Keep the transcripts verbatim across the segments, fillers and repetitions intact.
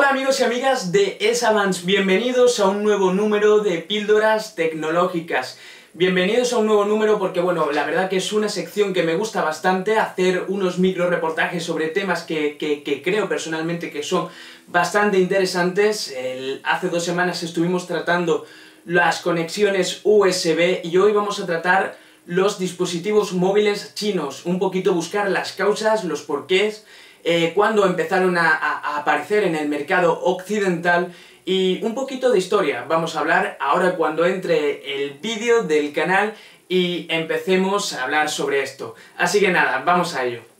Hola amigos y amigas de S-Avance, bienvenidos a un nuevo número de Píldoras Tecnológicas. Bienvenidos a un nuevo número porque, bueno, la verdad que es una sección que me gusta bastante, hacer unos micro reportajes sobre temas que, que, que creo personalmente que son bastante interesantes. El, hace dos semanas estuvimos tratando las conexiones U S B y hoy vamos a tratar los dispositivos móviles chinos, un poquito buscar las causas, los porqués, eh, cuándo empezaron a, a, a aparecer en el mercado occidental y un poquito de historia. Vamos a hablar ahora cuando entre el vídeo del canal y empecemos a hablar sobre esto. Así que nada, vamos a ello.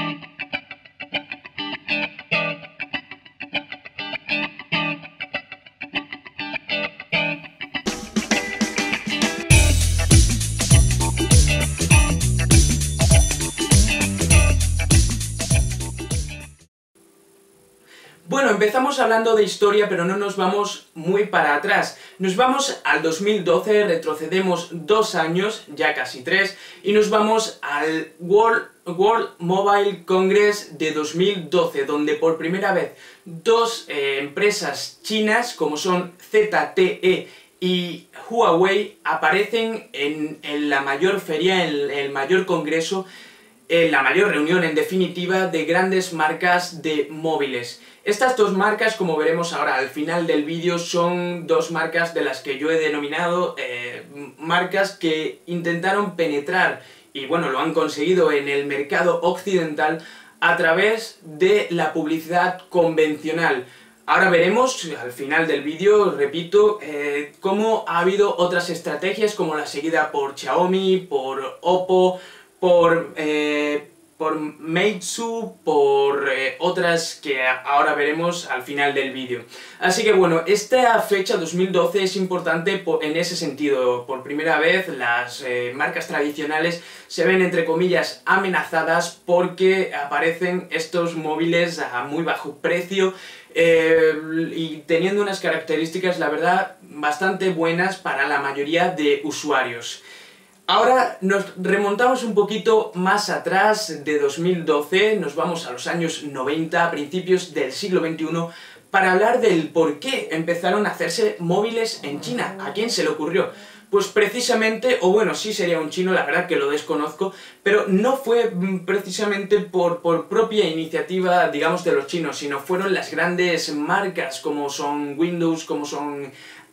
Bueno, empezamos hablando de historia, pero no nos vamos muy para atrás. Nos vamos al dos mil doce, retrocedemos dos años, ya casi tres, y nos vamos al World, World Mobile Congress de dos mil doce, donde por primera vez dos eh, empresas chinas, como son Z T E y Huawei, aparecen en, en la mayor feria, en el mayor congreso, en la mayor reunión, en definitiva, de grandes marcas de móviles. Estas dos marcas, como veremos ahora al final del vídeo, son dos marcas de las que yo he denominado eh, marcas que intentaron penetrar, y bueno, lo han conseguido en el mercado occidental a través de la publicidad convencional. Ahora veremos, al final del vídeo, repito, eh, cómo ha habido otras estrategias, como la seguida por Xiaomi, por Oppo, por... Eh, por Meizu, por eh, otras que ahora veremos al final del vídeo. Así que bueno, esta fecha dos mil doce es importante por, en ese sentido. Por primera vez las eh, marcas tradicionales se ven, entre comillas, amenazadas porque aparecen estos móviles a muy bajo precio eh, y teniendo unas características, la verdad, bastante buenas para la mayoría de usuarios. Ahora nos remontamos un poquito más atrás de dos mil doce, nos vamos a los años noventa, a principios del siglo veintiuno, para hablar del por qué empezaron a hacerse móviles en China. ¿A quién se le ocurrió? Pues precisamente, o bueno, sí sería un chino, la verdad que lo desconozco, pero no fue precisamente por, por propia iniciativa, digamos, de los chinos, sino fueron las grandes marcas como son Windows, como son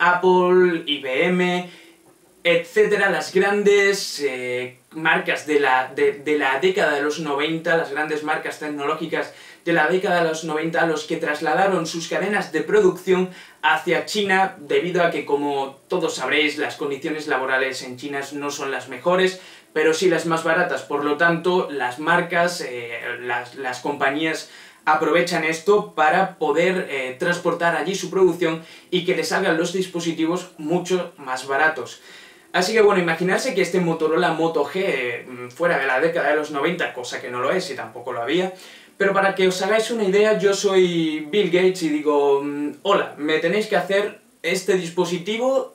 Apple, I B M, etcétera, las grandes eh, marcas de la, de, de la década de los noventa, las grandes marcas tecnológicas de la década de los noventa, los que trasladaron sus cadenas de producción hacia China, debido a que, como todos sabréis, las condiciones laborales en China no son las mejores, pero sí las más baratas. Por lo tanto, las marcas, eh, las, las compañías aprovechan esto para poder eh, transportar allí su producción y que les salgan los dispositivos mucho más baratos. Así que bueno, imaginarse que este Motorola Moto G eh, fuera de la década de los noventa, cosa que no lo es y tampoco lo había, pero para que os hagáis una idea, yo soy Bill Gates y digo, hola, me tenéis que hacer este dispositivo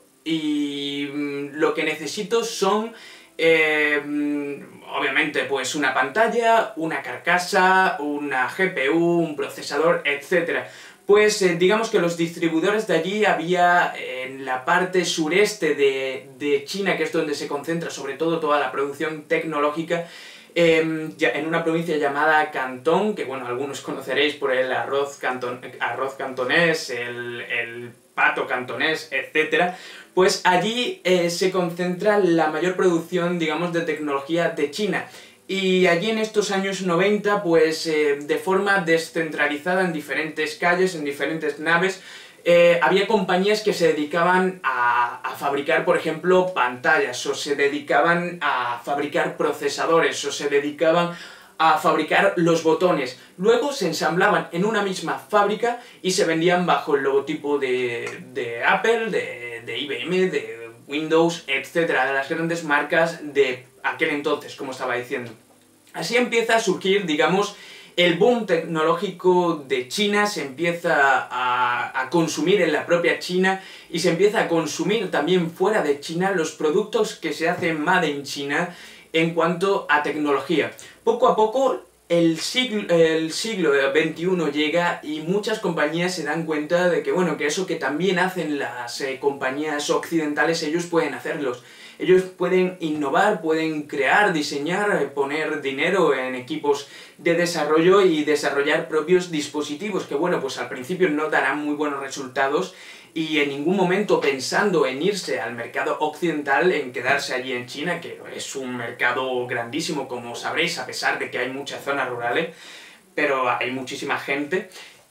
y lo que necesito son, eh, obviamente, pues una pantalla, una carcasa, una G P U, un procesador, etcétera. Pues eh, digamos que los distribuidores de allí había eh, en la parte sureste de, de China, que es donde se concentra sobre todo toda la producción tecnológica, eh, ya, en una provincia llamada Cantón, que bueno, algunos conoceréis por el arroz, canton, arroz cantonés, el, el pato cantonés, etcétera. Pues allí eh, se concentra la mayor producción, digamos, de tecnología de China. Y allí en estos años noventa, pues eh, de forma descentralizada en diferentes calles, en diferentes naves, eh, había compañías que se dedicaban a, a fabricar, por ejemplo, pantallas, o se dedicaban a fabricar procesadores, o se dedicaban a fabricar los botones. Luego se ensamblaban en una misma fábrica y se vendían bajo el logotipo de, de Apple, de, de I B M, de Windows, etcétera, de las grandes marcas de aquel entonces, como estaba diciendo. Así empieza a surgir, digamos, el boom tecnológico de China, se empieza a, a consumir en la propia China y se empieza a consumir también fuera de China los productos que se hacen made in China en cuanto a tecnología. Poco a poco el siglo, el siglo veintiuno llega y muchas compañías se dan cuenta de que, bueno, que eso que también hacen las eh, compañías occidentales, ellos pueden hacerlos. Ellos pueden innovar, pueden crear, diseñar, poner dinero en equipos de desarrollo y desarrollar propios dispositivos que, bueno, pues al principio no darán muy buenos resultados y en ningún momento pensando en irse al mercado occidental, en quedarse allí en China, que es un mercado grandísimo, como sabréis, a pesar de que hay muchas zonas rurales, pero hay muchísima gente.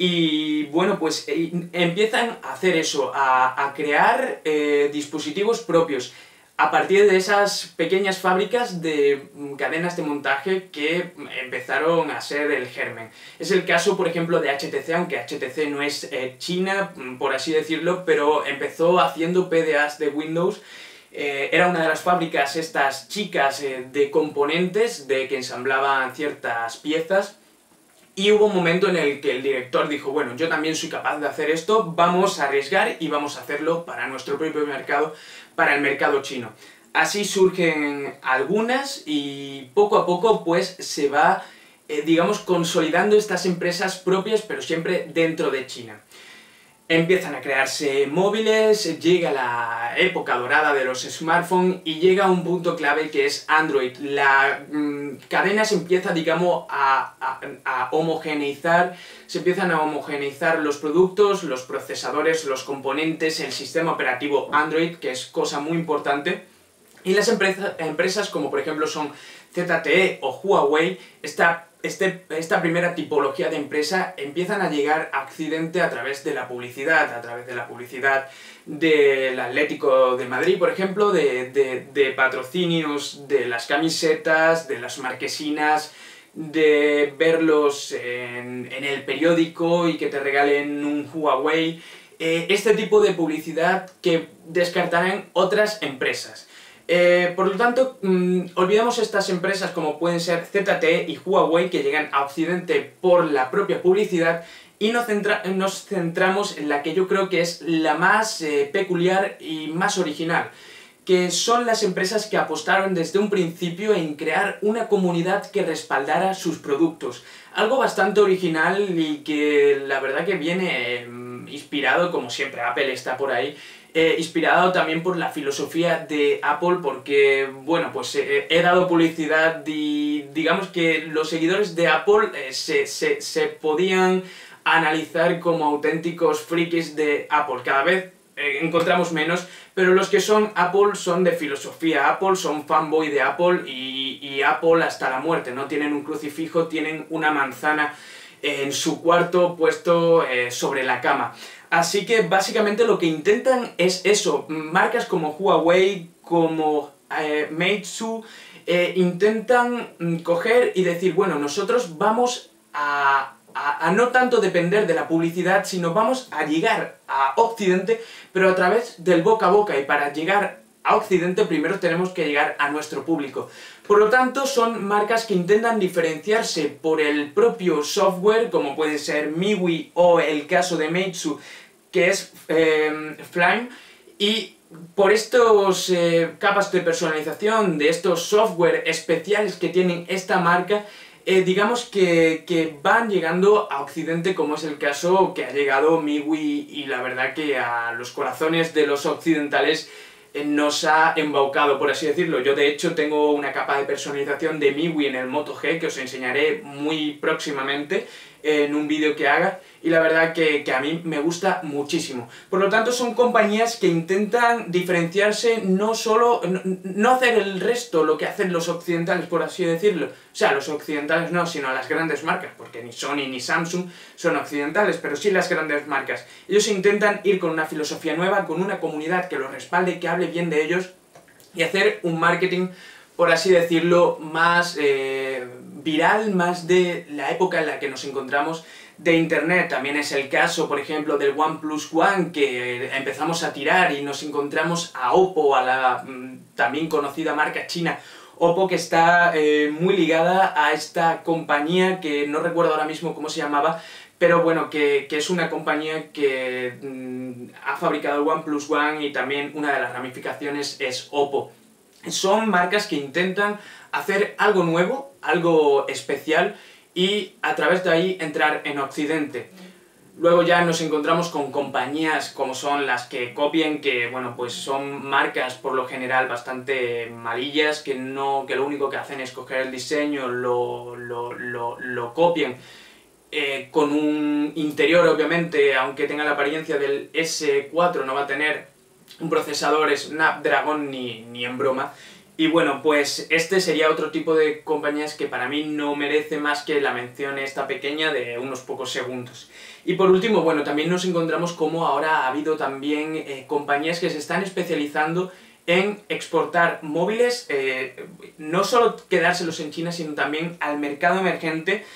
Y bueno, pues eh, empiezan a hacer eso, a, a crear eh, dispositivos propios, a partir de esas pequeñas fábricas de cadenas de montaje que empezaron a ser el germen. Es el caso, por ejemplo, de H T C, aunque H T C no es eh, China, por así decirlo, pero empezó haciendo P D As de Windows. Eh, era una de las fábricas, estas chicas eh, de componentes, de que ensamblaban ciertas piezas. Y hubo un momento en el que el director dijo, bueno, yo también soy capaz de hacer esto, vamos a arriesgar y vamos a hacerlo para nuestro propio mercado, para el mercado chino. Así surgen algunas y poco a poco pues se va, eh, digamos, consolidando estas empresas propias, pero siempre dentro de China. Empiezan a crearse móviles, llega la época dorada de los smartphones y llega un punto clave que es Android. La mmm, cadena se empieza, digamos, a, a, a homogeneizar, se empiezan a homogeneizar los productos, los procesadores, los componentes, el sistema operativo Android, que es cosa muy importante. Y las empresa, empresas como por ejemplo son Z T E o Huawei, esta Este, esta primera tipología de empresa empiezan a llegar a Occidente a través de la publicidad, a través de la publicidad del Atlético de Madrid, por ejemplo, de, de, de patrocinios de las camisetas, de las marquesinas, de verlos en, en el periódico y que te regalen un Huawei, eh, este tipo de publicidad que descartarán otras empresas. Eh, por lo tanto, mmm, olvidamos estas empresas como pueden ser Z T E y Huawei que llegan a Occidente por la propia publicidad y nos, centra nos centramos en la que yo creo que es la más eh, peculiar y más original, que son las empresas que apostaron desde un principio en crear una comunidad que respaldara sus productos. Algo bastante original y que la verdad que viene eh, inspirado, como siempre, Apple está por ahí, Eh, inspirado también por la filosofía de Apple, porque, bueno, pues eh, he dado publicidad y digamos que los seguidores de Apple eh, se, se, se podían analizar como auténticos frikis de Apple. Cada vez eh, encontramos menos, pero los que son Apple son de filosofía Apple, son fanboy de Apple y, y Apple hasta la muerte. No tienen un crucifijo, tienen una manzana en su cuarto puesto eh, sobre la cama. Así que básicamente lo que intentan es eso, marcas como Huawei, como eh, Meizu, eh, intentan mm, coger y decir, bueno, nosotros vamos a, a, a no tanto depender de la publicidad, sino vamos a llegar a Occidente, pero a través del boca a boca, y para llegar a Occidente primero tenemos que llegar a nuestro público. Por lo tanto, son marcas que intentan diferenciarse por el propio software, como puede ser MIUI o el caso de Meizu, que es eh, Flame, y por estos eh, capas de personalización, de estos software especiales que tienen esta marca, eh, digamos que, que van llegando a Occidente, como es el caso que ha llegado MIUI, y la verdad que a los corazones de los occidentales nos ha embaucado, por así decirlo. Yo de hecho tengo una capa de personalización de MIUI en el Moto G que os enseñaré muy próximamente en un vídeo que haga, y la verdad que, que a mí me gusta muchísimo. Por lo tanto, son compañías que intentan diferenciarse, no solo, no, no hacer el resto lo que hacen los occidentales, por así decirlo. O sea, los occidentales no, sino las grandes marcas, porque ni Sony ni Samsung son occidentales, pero sí las grandes marcas. Ellos intentan ir con una filosofía nueva, con una comunidad que los respalde, que hable bien de ellos, y hacer un marketing, por así decirlo, más eh, viral, más de la época en la que nos encontramos de internet. También es el caso, por ejemplo, del OnePlus One, que empezamos a tirar y nos encontramos a Oppo, a la también conocida marca china Oppo, que está eh, muy ligada a esta compañía que no recuerdo ahora mismo cómo se llamaba, pero bueno, que, que es una compañía que mmm, ha fabricado el OnePlus One, y también una de las ramificaciones es Oppo. Son marcas que intentan hacer algo nuevo, algo especial, y a través de ahí entrar en Occidente. Luego ya nos encontramos con compañías como son las que copian, que bueno, pues son marcas por lo general bastante malillas, que, no, que lo único que hacen es coger el diseño, lo, lo, lo, lo copian, eh, con un interior obviamente, aunque tenga la apariencia del ese cuatro, no va a tener un procesador Snapdragon ni, ni en broma. Y bueno, pues este sería otro tipo de compañías que para mí no merece más que la mención esta pequeña de unos pocos segundos. Y por último, bueno, también nos encontramos como ahora ha habido también eh, compañías que se están especializando en exportar móviles, eh, no solo quedárselos en China, sino también al mercado emergente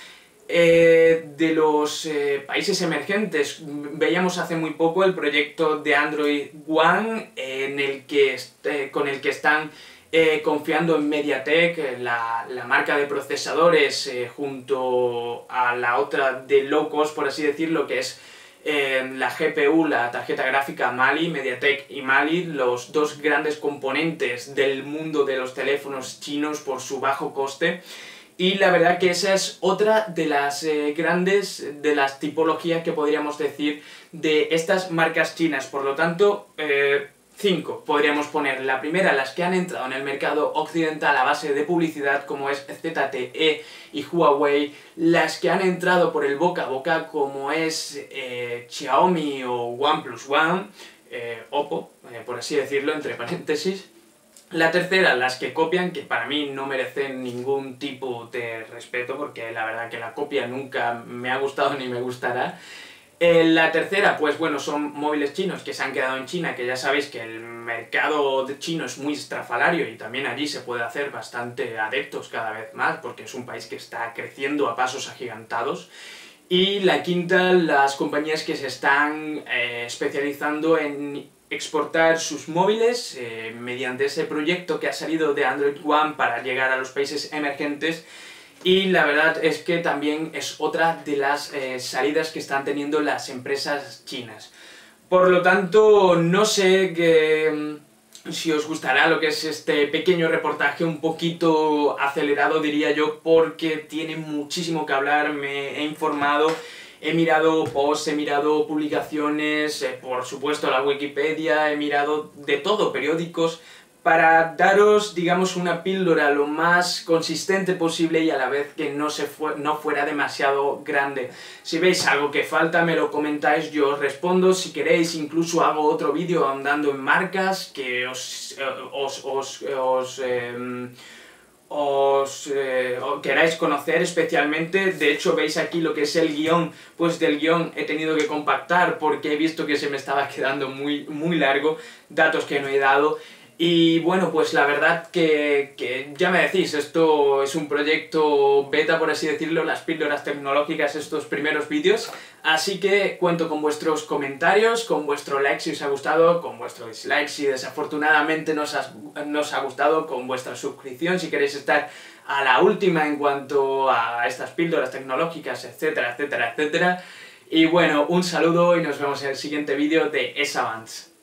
eh, de los eh, países emergentes. Veíamos hace muy poco el proyecto de Android One, eh, en el que, eh, con el que están Eh, confiando en MediaTek, la, la marca de procesadores, eh, junto a la otra de low cost, por así decirlo, que es eh, la G P U, la tarjeta gráfica Mali, MediaTek y Mali, los dos grandes componentes del mundo de los teléfonos chinos por su bajo coste. Y la verdad que esa es otra de las eh, grandes, de las tipologías que podríamos decir de estas marcas chinas. Por lo tanto, eh, cinco podríamos poner. La primera, las que han entrado en el mercado occidental a base de publicidad, como es Z T E y Huawei. Las que han entrado por el boca a boca, como es eh, Xiaomi o OnePlus One, eh, Oppo, eh, por así decirlo, entre paréntesis. La tercera, las que copian, que para mí no merecen ningún tipo de respeto, porque la verdad que la copia nunca me ha gustado ni me gustará. Eh, la tercera, pues bueno, son móviles chinos que se han quedado en China, que ya sabéis que el mercado de chino es muy estrafalario y también allí se puede hacer bastante adeptos cada vez más, porque es un país que está creciendo a pasos agigantados. Y la quinta, las compañías que se están eh, especializando en exportar sus móviles eh, mediante ese proyecto que ha salido de Android One para llegar a los países emergentes. Y la verdad es que también es otra de las eh, salidas que están teniendo las empresas chinas. Por lo tanto, no sé que, si os gustará lo que es este pequeño reportaje un poquito acelerado, diría yo, porque tiene muchísimo que hablar. Me he informado, he mirado posts, he mirado publicaciones, eh, por supuesto la Wikipedia, he mirado de todo, periódicos, para daros, digamos, una píldora lo más consistente posible y a la vez que no, se fu no fuera demasiado grande. Si veis algo que falta, me lo comentáis, yo os respondo. Si queréis, incluso hago otro vídeo ahondando en marcas que os, eh, os, os, os, eh, os eh, queráis conocer especialmente. De hecho, veis aquí lo que es el guión, pues del guión he tenido que compactar porque he visto que se me estaba quedando muy, muy largo, datos que no he dado. Y bueno, pues la verdad que, que ya me decís, esto es un proyecto beta, por así decirlo, las píldoras tecnológicas, estos primeros vídeos, así que cuento con vuestros comentarios, con vuestro like si os ha gustado, con vuestro dislike si desafortunadamente no os ha, no os ha gustado, con vuestra suscripción si queréis estar a la última en cuanto a estas píldoras tecnológicas, etcétera, etcétera, etcétera. Y bueno, un saludo y nos vemos en el siguiente vídeo de S-Avance.